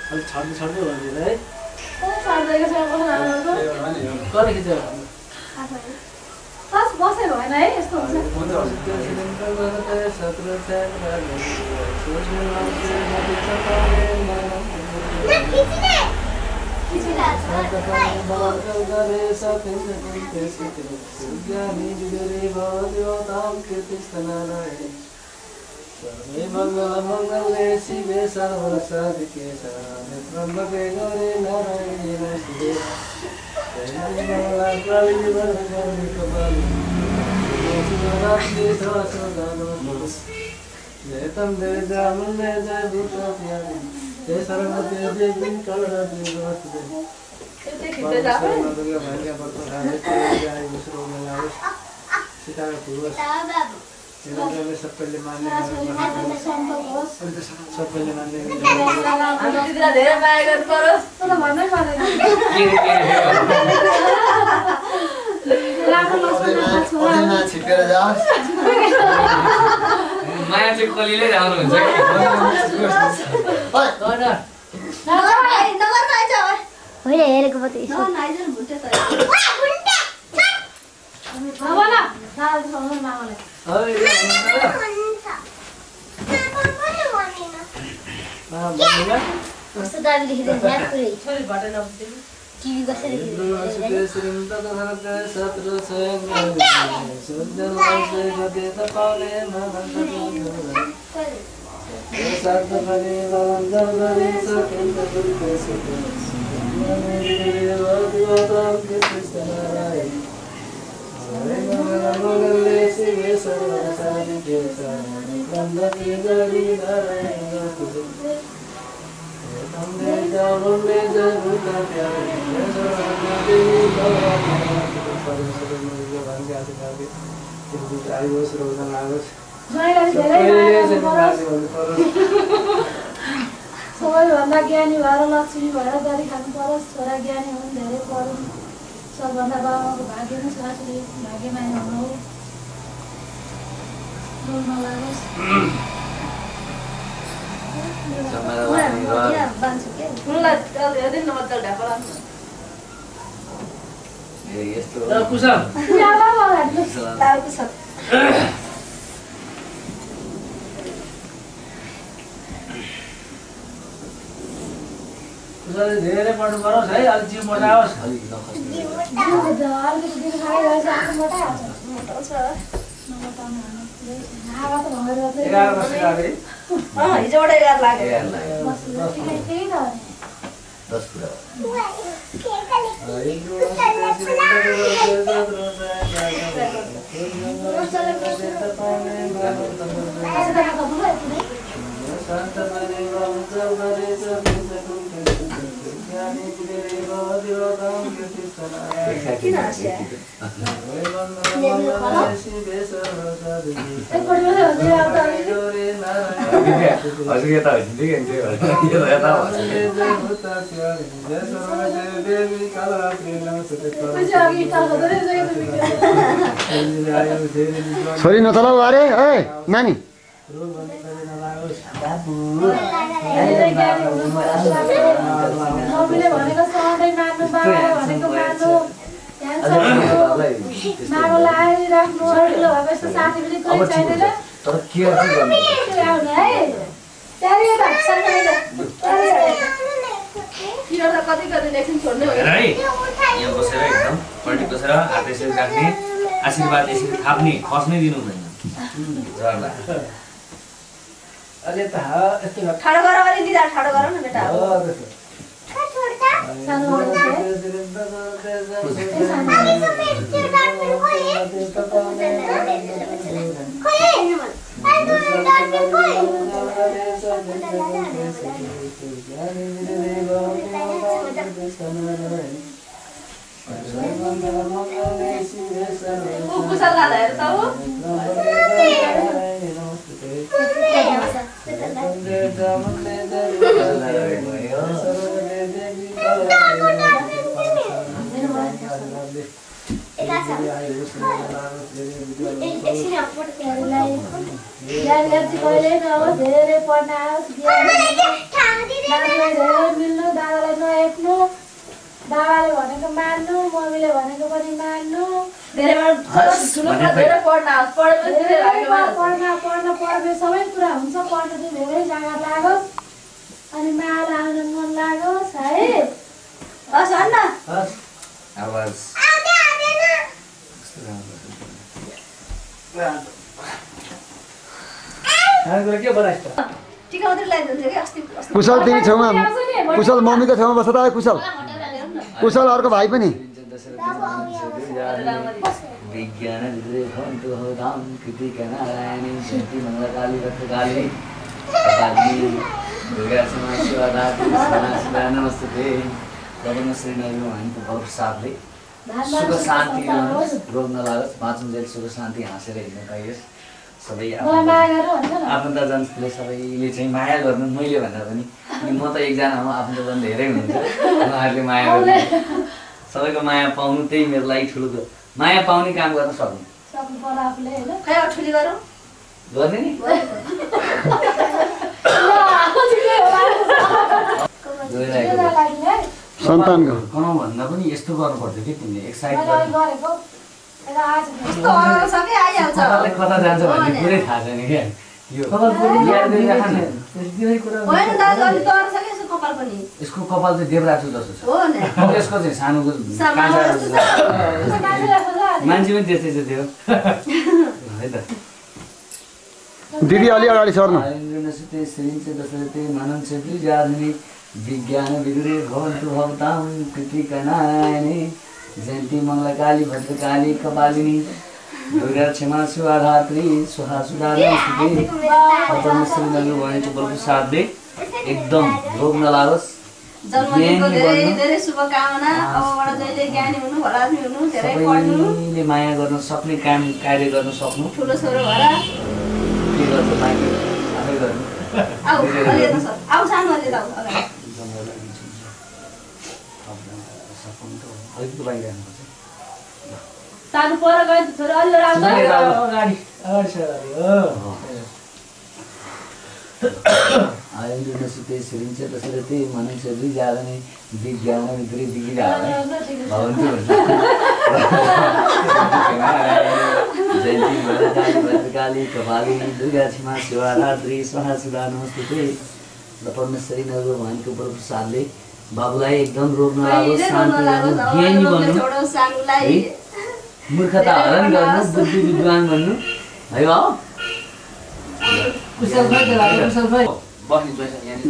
अलि छड्दै भनेर है छड्दैको छ बस्न आउनुको कहिले खिच्यो बस बसे भएन है यस्तो हुन्छ मंगले शिवे सर्वसाधिके त्र्यंबके गौरी नारायणी नमस्ते जयतम जय जामुने जय भूतप्यारी जय सरस्वती देवी कलरती नमस्ते सबैले मान्ने सबैले मान्ने धेरै माया गर्नु पर्यो तर भन्नै पर्दैन छिपेर जाओस् माया चाहिँ कलिले जानुहुन्छ होइन हेरेको पो त्यो कस्तो दाबी लेखिदिन्छ याद पुरै टिभी कसरी सबैभन्दा ज्ञानी भएर लक्ष्मी भएर गरी खानु पर्यो छोरा ज्ञानी हुनु धेरै पढ्नु सबभन्दा बाबाको भाग्य नै छोराछोरी भाग्यमानी हुनु हो नलागोस् धेरै पढ्नु परोस् है अलि जिउ मोटाओस् हिजोबाट 11 लाग्यो 10 कुरा छोरी नचलाऊ अरे ओए नानी मम्मीले भनेको सधैँ मान्नु बाबा भनेको मान्नु मागो लगाइराख्नु अरूले भए यस्तो साथी पनि कोही चाहिँदैन तर केयर चाहिँ गर्नु आउनु है त्यहाँनिर त सरकारी किन त कति कति एकछिन छोड्ने हो है यहाँ बसेर एकदम पल्टी बसेर हात यसरी राख्ने आशीर्वाद यसरी थाप्ने खस्नै दिनु हुँदैन जरा अलि त यस्तो ठाडो गर अलि दिदा ठाडो गर न बेटा धेरै पढ्न आओस् भनेको मान्नु, मम्मीले भनेको पनि मान्नु। पढ्न पढ्ने सबै कुरा हुन्छ, पढ्न चाहिँ धेरै जग्गा लागोस् अनि माला आउन मन लागोस् है। हस् अन्न आवाज खानेकुरा के बनाइस् त? टिका मात्रै लगाइदिन्छ कि अस्ति कुशल तिमी छेउमा कुशल मम्मीको छेउमा बस्छ त कुशल कुशल अर्को भाइ पनि विज्ञान विद्रेभवन्तु होतां कृतिका नारायणी जयन्ती मङ्गलकाली भद्रकाली कपालिनी दुर्गा क्षमा शिवा धात्री सदा नमस्ते। प्रभु श्री नरेन्द्र मोदीको प्रसादले सुख शान्ति रोग नलागोस्, बाँचुन्जेल सुख शान्ति हाँसेर हिँड्न पाइयोस्। सबै आफन्तजनले सबैले चाहिँ माया गर्नु, मैले भन्दा पनि म त एकजना हो, आफन्तजन धेरै हुनुहुन्छ, उहाँहरूले माया गर्नु, सबैको माया पाउनु त्यही मेरो लागि ठुलो माया पाउने काम गर्न सक्नु गर्ने नि। सन्तानको भन्दा पनि यस्तो गर्नुपर्छ कि तिमीले एक्साइट कता जान्छ भन्ने कुरै थाहा छैन क्या। यसको कपाल चाहिँ देवराजु जस्तो छ, यसको चाहिँ सानोको मान्छे पनि त्यस्तै छ त्यो है त। दिदी अलि अगाडि सर्नु। विज्ञान विदुरे भवन्तु भवतां कृतिका नारायणी जयन्ती मङ्गलकाली भद्रकाली कपालिनी दुर्गा क्षमा शिवा धात्री स्वाहा सुधा नमस्ते। भनेको प्रसादले एकदम रोग नलागोस्, सबैले माया गर्न सक्ने काम कार्य गर्न सक्नु, ठुलो छोरो भएर के गर्छ मान्छे आफै गर्नु। अलिकति बाहिर जानुपर्छ। सानो पर गयो छोरा अलि राम्रो अगाडि आयुर्नसिते श्रीञ्च दशरथे मनुष्य जालने विज्ञान विद्रे दिगिराले भवन्तु जयन्ती भद्रकाली कपालिनी दुर्गा क्षमा शिवा धात्री स्वाहा सुधा नमस्ते। परमेश्वरी नगर भगवानको प्रसादले बाबुलाई एकदम रोग नलागोस्, शान्ति ज्ञानी बन्नु, मूर्खता हरण गर्नु, बुद्धि विद्वान बन्नु है। कुशल खै कुशल खै बस्ने पैसा यहाँनिर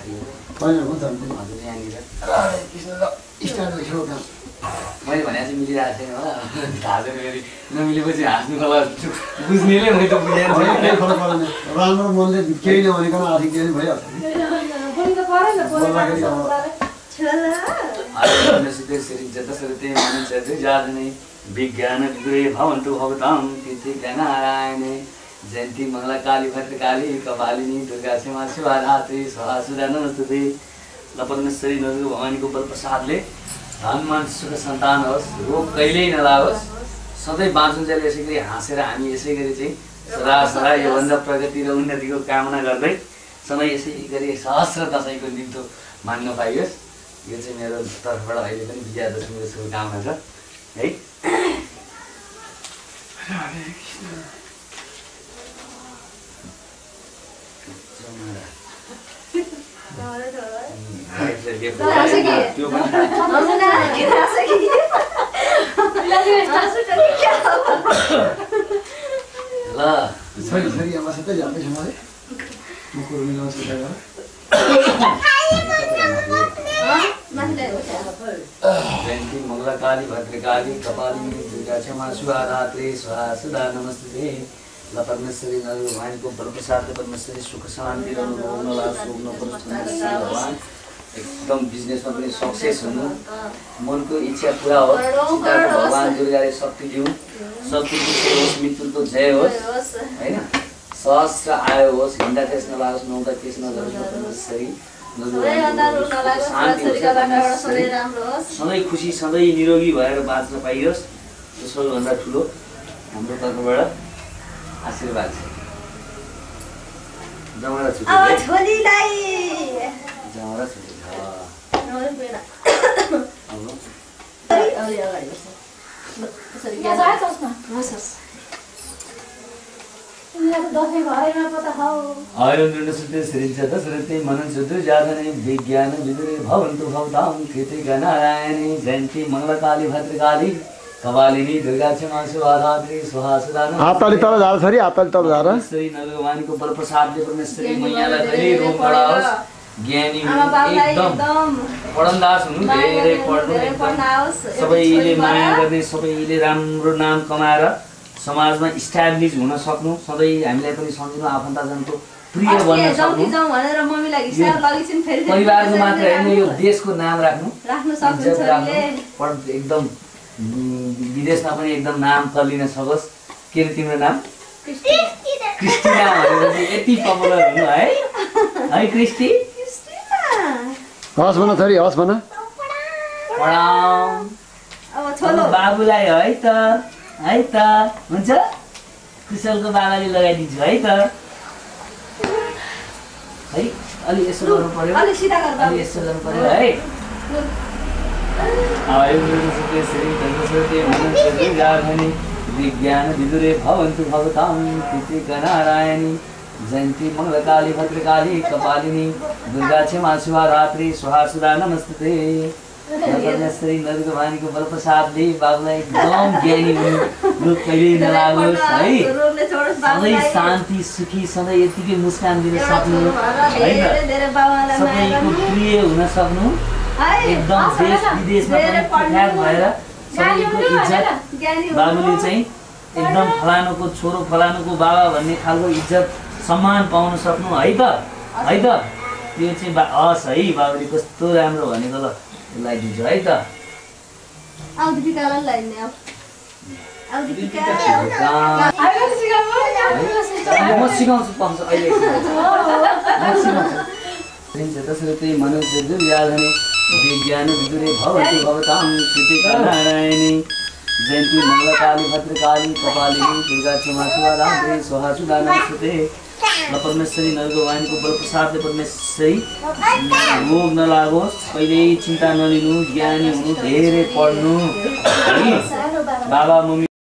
मैले भने चाहिँ मिलिरहेको छैन होला, थाहा छैन फेरि नमिलेपछि हाँस्नु होला बुझ्नेले मैले त बुझेर राम्रो मनले केही नभनिकन आर्थिक केही भइहाल्छ। विज्ञान विदुरे भवन्तु भवतां कृतिका नारायणे जयन्ती मङ्गलकाली भद्रकाली कपालिनी दुर्गा क्षमा शिवा धात्री स्वाहा सुधा नमस्ते। ल परमेश्वरी नगर भगवानको प्रसादले धनमान सुख सन्तान होस्, रोग कहिल्यै नलागोस्, सधैँ बाँचुन्जेल यसै गरी हाँसेर हामी यसै गरी चाहिँ सदा सदा योभन्दा प्रगति र उन्नतिको कामना गर्दै समय यसै गरी सहस्र दशैँको निम्तो मान्न पाइयोस्। यो चाहिँ मेरो तर्फबाट अहिले पनि विजयादशमीको शुभकामना छ है। ल छोरी आमा सबै जाँदैछ मलाई म कुरो मिलाउन सिधा गर जयन्ती मङ्गलकाली भद्रकाली कपालिनी दुर्गा क्षमा शिवा धात्री स्वाहा सुधा नमस्ते। ल परमेश्वरी नगर भगवानको प्रसाद परमेश्वरी सुख शान्ति रहनु, रोग नलागोस्, रोग नपरोस् भगवान। एकदम बिजनेसमा पनि सक्सेस हुनु, मनको इच्छा पुरा होस्, सीताको भगवान दुर्गाले शक्ति दिउँ, शत्रुको जय होस्, मृत्युको जय होस् होइन, सहस्र आयो होस्, हिँड्दा त्यस नलागोस्, नुहाउँदा त्यस नजाओस्। परमेश्वरी सधैँ खुसी सधैँ निरोगी भएर बाँच्न पाइयोस्, त्यो सबैभन्दा ठुलो हाम्रो तर्फबाट आशीर्वाद छ। जमरा छुट्टी जमरा छुट्टी अलि अगाडि बस्छ ल त्यसरी यहाँ ज्ञान छ चस्मा हस् हस् यहाँ त दसैँ घरैमा पो त खाऊ आयो निर्णसुते श्रीचत श्रुति मनसुते जातने विज्ञान विदुरे भवन्तु भवतां कृतिका नारायणी जयन्ती मङ्गलकाली भद्रकाली कपालिनी दुर्गा क्षमा सुधात्री सुहासुदा हातताली तल झार छोरी हातताली तल झार श्री नरभगवानको प्रसादले परमेश्वरी मैयालाई धेरै रोग बढाओस् ज्ञानी आमा बाबुलाई एकदम एकदम पढनदास हुनु धेरै पढ्नु धेरै पढ्न आओस् सबैले माया गर्ने सबैले राम्रो नाम कमाएर समाजमा इस्टाब्लिस हुन सक्नु सधैँ हामीलाई पनि सम्झिनु आफन्तजनको प्रिय बन्न सक्नु जाउँ भनेर मम्मीलाई हिसाब लगेछिन् फेरि परिवारको मात्र होइन यो देशको नाम राख्नु राख्न सक्नुहुन्छ इज्जत राख्नु छोरीले एकदम विदेशमा पनि एकदम नाम चलिन सकोस् के रे तिम्रो नाम क्रिस्टिना भनेर चाहिँ यति पपुलर हुनु है क्रिस्टी हस् भन छोरी हस् भन पढाऊ अब छोलो बाबुलाई है त हुन्छ कुशलको बाबाले लगाइदिन्छु है त है अलि यसो गर्नु पर्यो अलि सिधा गर अलि बाबु यसो गर्नु पर्यो है विज्ञान विदुरे भवन्तु भवतां कृतिका नारायणी जयन्ती मङ्गलकाली भद्रकाली कपालिनी दुर्गा क्षमा शिवा रात्रि स्वाहा नमस्ते श्री नरभगवानको बलप्रसादले बाबुलाई एकदम ज्ञानी हुनु कहिले नलागोस् है रोगले छोडोस् सधैँ बाबुलाई शान्ति सुखी सधैँ यतिकै मुस्कान दिन सक्नु धेरै धेरै बाबुलाई माया सबैको गर्नु प्रिय हुन सक्नु है एकदम देश विदेशमा पनि प्रख्यात भएर सबैको इज्जत ज्ञानी हुनु बाबुले चाहिँ एकदम फलानुको छोरो फलानुको बाबा भन्ने खालको इज्जत सम्मान पाउन सक्नु है त त्यो चाहिँ हस् है बाबुले कस्तो राम्रो भनेको ल लगाइदिन्छु है त आउ दिपिकालाई लगाइदिने आउ दिपिका अहिले सिकाउनु म सिकाउँछु पाउँछ अहिले म सिकाउँछु त्यसरी मनुष्य दुर्याधने विज्ञान विदुरे भवन्तु भवतां कृतिका नारायणी जयन्ती मङ्गलकाली भद्रकाली कपालिनी दुर्गा क्षमा शिवा रात्रि स्वाहा नमस्ते र परमेश्वरी नरभगवानको बलप्रसादले परमेश्वरी रोग नलागोस् कहिल्यै चिन्ता नलिनु ज्ञानी हुनु धेरै पढ्नु है बाबा मम्मी